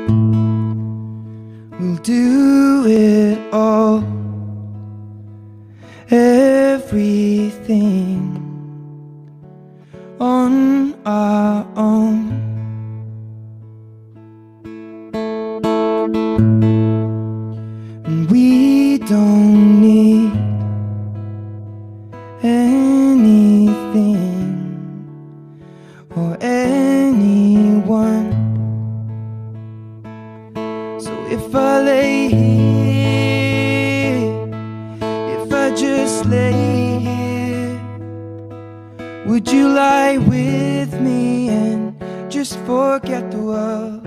We'll do it all, everything on our own. And we don't need anything or anyone. So if I lay here, if I just lay here, would you lie with me and just forget the world?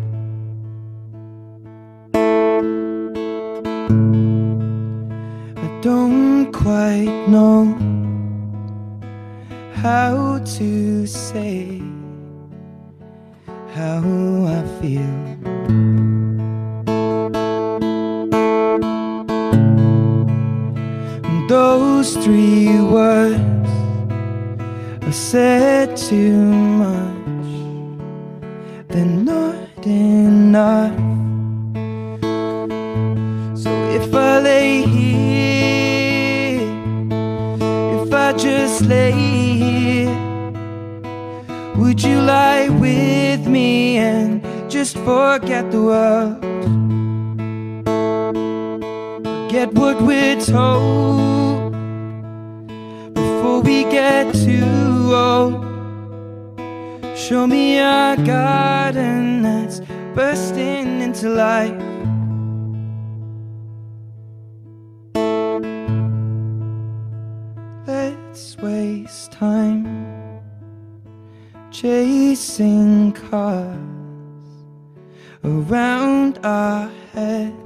I don't quite know how to say how I feel. And those three words are said too much, they're not enough. So if I lay here, if I just lay here, would you lie with me and just forget the world? Forget what we're told before we get too old. Show me a garden that's bursting into life. Let's waste time chasing cars around our heads.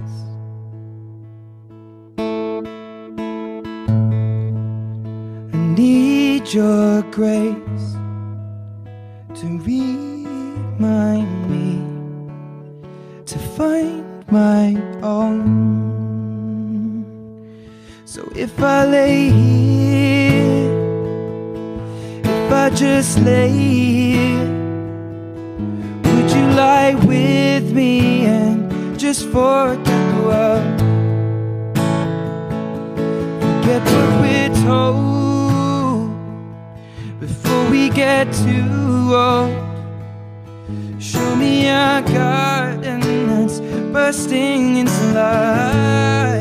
I need your grace to remind me to find my own. So if I lay here, if I just lay here, would you lie with me and just forget the world? Forget what we're told before we get too old. Show me a garden that's bursting into life.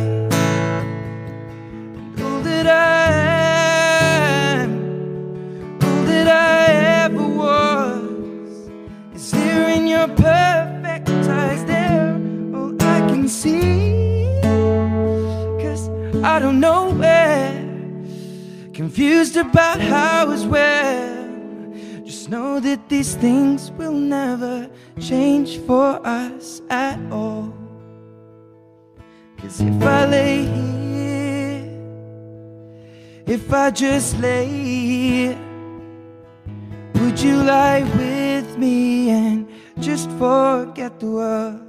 And all that I am, all that I ever was, is here in your perfect eyes. There, all I can see, 'cause I don't know where, confused about how is where. Just know that these things will never change for us at all. 'Cause if I lay here, if I just lay here, would you lie with me and just forget the world?